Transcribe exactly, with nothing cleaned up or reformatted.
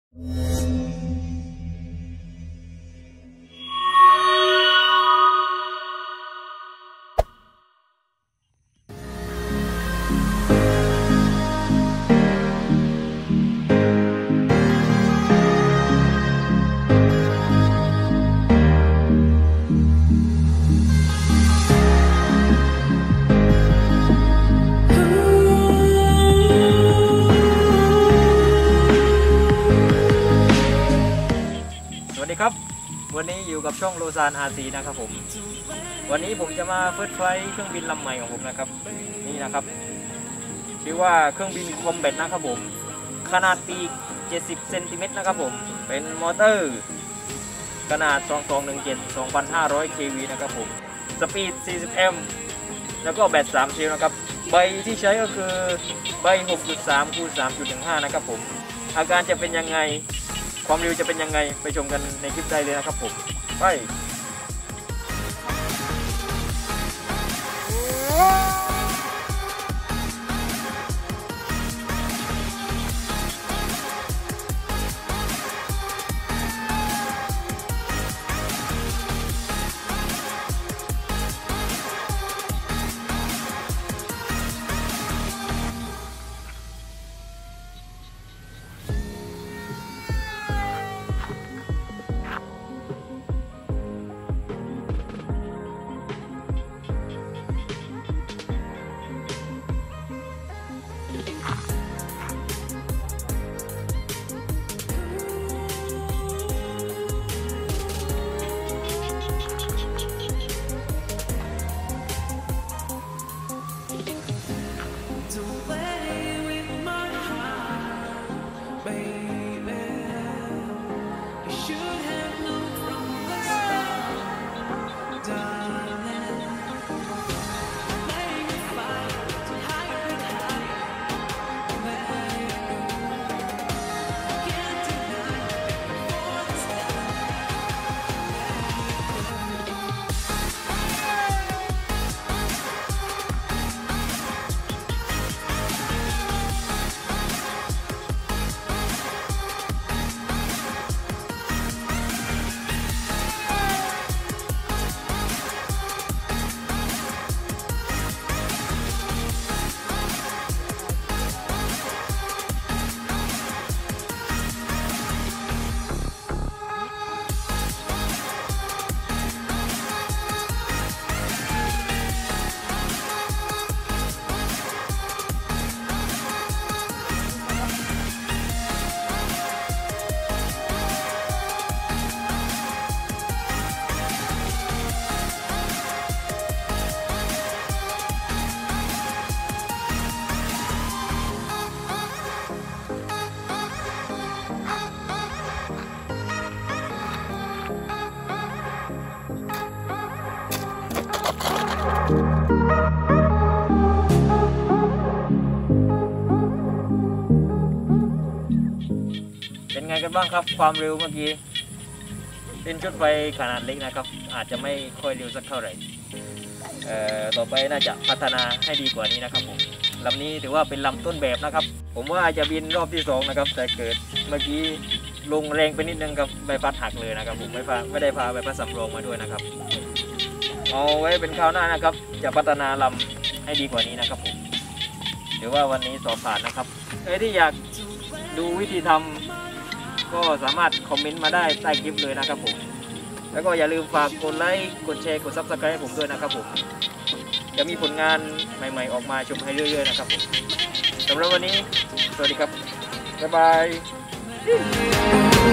ครับวันนี้อยู่กับช่องโลซาน อาร์ ซี นะครับผมวันนี้ผมจะมาเฟิร์สไฟล์เครื่องบินลำใหม่ของผมนะครับนี่นะครับชื่อว่าเครื่องบินคอมแบทนะครับผมขนาดปีกเจ็ดสิบเซนติเมตรนะครับผมเป็นมอเตอร์ขนาดสองพันสองร้อยสิบเจ็ด สองพันห้าร้อย เค วี นะครับผมสปีด สี่สิบ แอมป์แล้วก็แบตสามเซลล์นะครับใบที่ใช้ก็คือใบ หกจุดสาม คูณ สามจุดหนึ่งห้า นะครับผมอาการจะเป็นยังไงความเร็วจะเป็นยังไงไปชมกันในคลิปได้เลยนะครับผมไปเป็นไงกันบ้างครับความเร็วเมื่อกี้เป็นชุดไฟขนาดเล็กนะครับอาจจะไม่ค่อยเร็วสักเท่าไหร่เอ่อต่อไปน่าจะพัฒนาให้ดีกว่านี้นะครับผมลำนี้ถือว่าเป็นลำต้นแบบนะครับผมว่าจะบินรอบที่สองนะครับแต่เกิดเมื่อกี้ลงแรงไปนิดนึงครับใบพัดหักเลยนะครับผมไม่พาไม่ได้พาใบพัดสำรองมาด้วยนะครับเอาไว้เป็นคราวหน้านะครับจะพัฒนาลำให้ดีกว่านี้นะครับผมถือว่าวันนี้สอบผ่านนะครับใครที่อยากดูวิธีทำก็สามารถคอมเมนต์มาได้ใต้คลิปเลยนะครับผมแล้วก็อย่าลืมฝากกดไลค์กดแชร์กดซับสไครต์ให้ผมด้วยนะครับผมจะมีผลงานใหม่ๆออกมาชมให้เรื่อยๆนะครับผมสำหรับวันนี้สวัสดีครับบ๊ายบาย